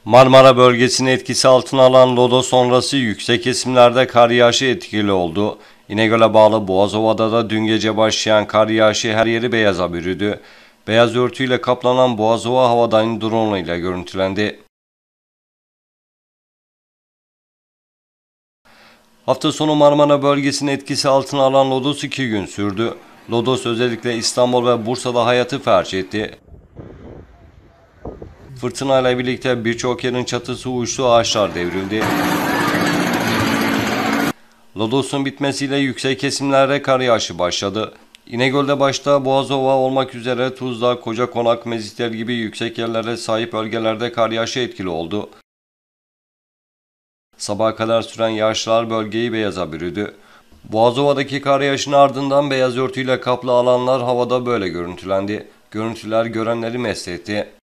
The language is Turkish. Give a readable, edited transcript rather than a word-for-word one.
Marmara bölgesini etkisi altına alan lodo sonrası yüksek kesimlerde kar yağışı etkili oldu. İnegöl'e bağlı Boğazova'da da dün gece başlayan kar yağışı her yeri beyaza bürüdü. Beyaz örtüyle kaplanan Boğazova havadan drone ile görüntülendi. Hafta sonu Marmara bölgesinin etkisi altına alan lodos 2 gün sürdü. Lodos özellikle İstanbul ve Bursa'da hayatı felç etti. Fırtınayla birlikte birçok yerin çatısı uçtu, ağaçlar devrildi. Lodos'un bitmesiyle yüksek kesimlerde kar yağışı başladı. İnegöl'de başta Boğazova olmak üzere Tuzla, Kocakonak, Mezitler gibi yüksek yerlere sahip bölgelerde kar yağışı etkili oldu. Sabaha kadar süren yağışlar bölgeyi beyaza bürüdü. Boğazova'daki kar yağışının ardından beyaz örtüyle kaplı alanlar havada böyle görüntülendi. Görüntüler görenleri mest etti.